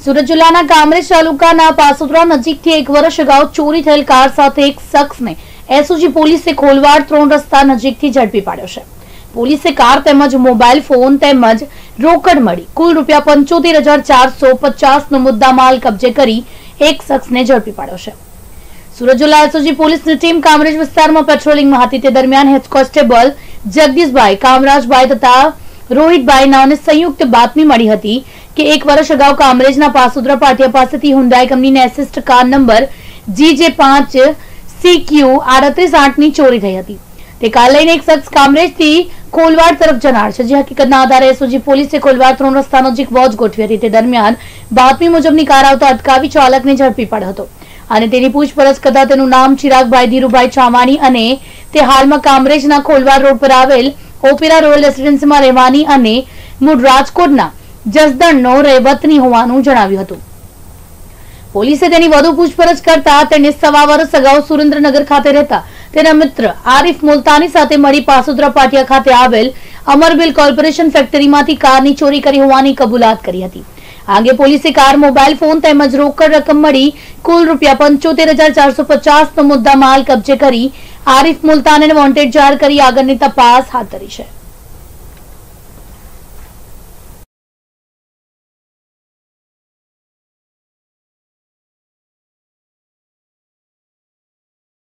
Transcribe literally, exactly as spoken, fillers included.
સુરત જિલ્લાના કામરેજ તાલુકાના પાસોદરા નજીકથી એક વર્ષ અગાઉ ચોરી થયેલ કાર સાથે એક શખ્સને એસઓજી પોલીસે ખોલવાડ ત્રણ રસ્તા નજીકથી ઝડપી પાડ્યો છે। પોલીસે કાર તેમજ મોબાઈલ ફોન તેમજ રોકડ મળી કુલ રૂપિયા પંચોતેર હજાર ચારસો પચાસ નો મુદ્દામાલ કબજે કરી એક શખ્સને ઝડપી પાડ્યો છે। સુરત જિલ્લા એસઓજી પોલીસની ટીમ કામરેજ વિસ્તારમાં પેટ્રોલિંગમાં હતી તે દરમિયાન હેડ કોન્સ્ટેબલ જગદીશભાઈ કામરાજભાઈ તથા રોહિતભાઈ નાઓને સંયુક્ત બાતમી મળી હતી કે એક વર્ષ અગાઉ કામરેજના પાસોદરા પાટિયા પાસેથી હુન્ડાઈ કંપનીની એસિસ્ટ કાર નંબર જી જે પાંચ સી ક્યુ આડત્રીસ આઠ ની ચોરી થઈ હતી। તે કાર લઈને એક શખ્સ કામરેજથી ખોલવાડ તરફ જનાર છે, જે હકીકતના આધારે એસઓજી પોલીસે ખોલવાડ ત્રણ રસ્તા નજીક વોચ ગોઠવી હતી। તે દરમિયાન બાતમી મુજબની કાર આવતા અટકાવી ચાલકને ઝડપી પાડ્યો હતો અને તેની પૂછપરછ કરતા તેનું નામ ચિરાગભાઈ ધીરુભાઈ ચામાણી અને તે હાલમાં કામરેજના ખોલવાડ રોડ પર આવેલ ઓપેરા રોયલ રેસિડેન્સીમાં રહેવાની અને મૂળ રાજકોટના જસદણનો રહેવતની હોવાનું જણાવ્યું હતું। પોલીસે તેની વધુ પૂછપરછ કરતા તેને સવા વર્ષ અગાઉ સુરેન્દ્રનગર ખાતે રહેતા તેના મિત્ર આરિફ મુલતાની સાથે મળી પાસોદરા પાટિયા ખાતે આવેલ અમરબિલ કોર્પોરેશન ફેક્ટરીમાંથી કારની ચોરી કરી હોવાની કબૂલાત કરી હતી। આ અંગે પોલીસે કાર, મોબાઈલ ફોન તેમજ રોકડ રકમ મળી કુલ રૂપિયા પંચોતેર હજાર ચારસો પચાસ નો મુદ્દામાલ કબજે કરી આરિફ મુલતાનીને વોન્ટેડ જાહેર કરી આગળની તપાસ હાથ ધરી છે।